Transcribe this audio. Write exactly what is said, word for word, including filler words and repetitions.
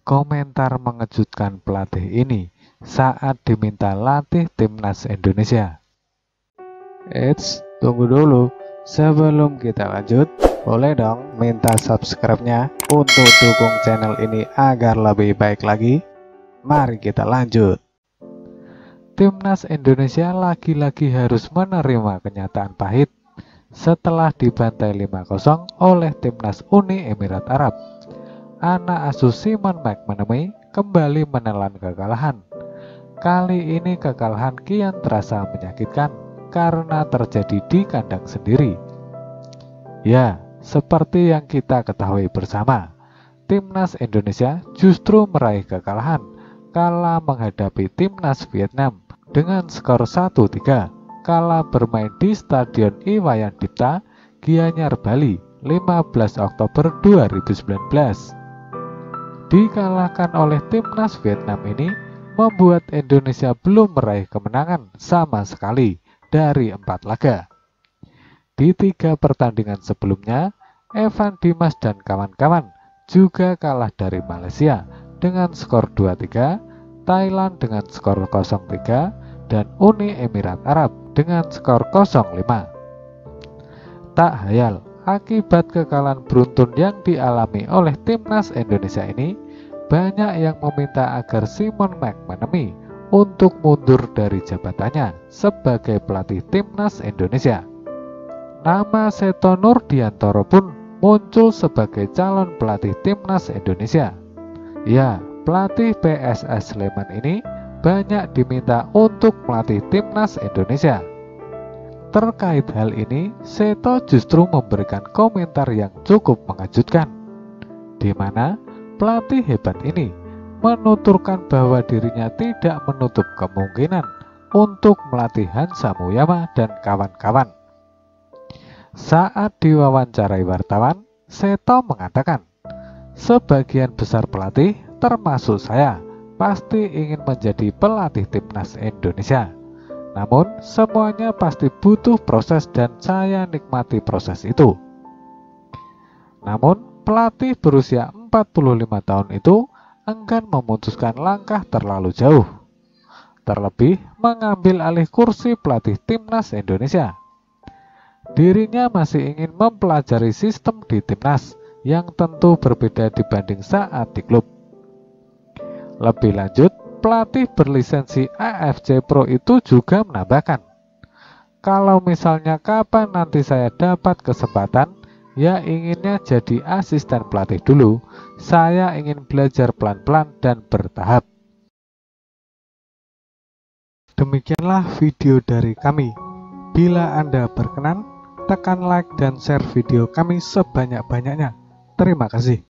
komentar mengejutkan pelatih ini saat diminta latih timnas Indonesia. Eits, tunggu dulu. Sebelum kita lanjut, boleh dong minta subscribe-nya untuk dukung channel ini agar lebih baik lagi. Mari kita lanjut. Timnas Indonesia lagi-lagi harus menerima kenyataan pahit setelah dibantai lima kosong oleh timnas Uni Emirat Arab. Anak asuh Simon McManamy kembali menelan kekalahan. Kali ini kekalahan kian terasa menyakitkan karena terjadi di kandang sendiri. Ya, seperti yang kita ketahui bersama, timnas Indonesia justru meraih kekalahan kala menghadapi timnas Vietnam dengan skor satu tiga kala bermain di Stadion Iwayan Dipta, Gianyar, Bali, lima belas Oktober dua ribu sembilan belas. Dikalahkan oleh timnas Vietnam ini membuat Indonesia belum meraih kemenangan sama sekali dari empat laga. Di tiga pertandingan sebelumnya, Evan Dimas dan kawan-kawan juga kalah dari Malaysia dengan skor dua tiga, Thailand dengan skor nol tiga, dan Uni Emirat Arab dengan skor nol lima. Tak hayal, akibat kekalahan beruntun yang dialami oleh timnas Indonesia ini, banyak yang meminta agar Simon McManamy untuk mundur dari jabatannya sebagai pelatih timnas Indonesia. Nama Seto Nurdiantoro pun muncul sebagai calon pelatih timnas Indonesia. Ya, pelatih P S S Sleman ini banyak diminta untuk melatih timnas Indonesia. Terkait hal ini, Seto justru memberikan komentar yang cukup mengejutkan, di mana pelatih hebat ini menuturkan bahwa dirinya tidak menutup kemungkinan untuk melatih Hansa Muyama dan kawan-kawan. Saat diwawancarai wartawan, Seto mengatakan, "Sebagian besar pelatih, termasuk saya, pasti ingin menjadi pelatih timnas Indonesia. Namun, semuanya pasti butuh proses dan saya nikmati proses itu." Namun, pelatih berusia empat puluh lima tahun itu enggan memutuskan langkah terlalu jauh, terlebih mengambil alih kursi pelatih timnas Indonesia. Dirinya masih ingin mempelajari sistem di timnas yang tentu berbeda dibanding saat di klub. Lebih lanjut, pelatih berlisensi A F C Pro itu juga menambahkan, "Kalau misalnya kapan nanti saya dapat kesempatan, ya inginnya jadi asisten pelatih dulu. Saya ingin belajar pelan-pelan dan bertahap." Demikianlah video dari kami. Bila Anda berkenan, tekan like dan share video kami sebanyak-banyaknya. Terima kasih.